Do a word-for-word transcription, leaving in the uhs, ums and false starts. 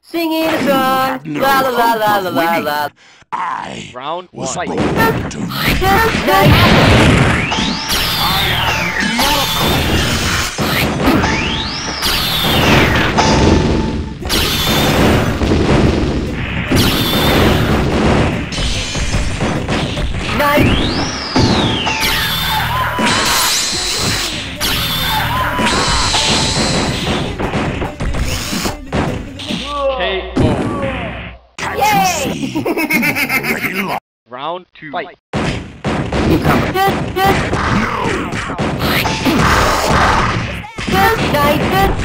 Singing a song, No la la la hope la of la la winning. la. I Round was one. born Fight. to K O. Can't you see? You've already lost. Round two. Fight. Newcomer. Good, good. No! Good night, good.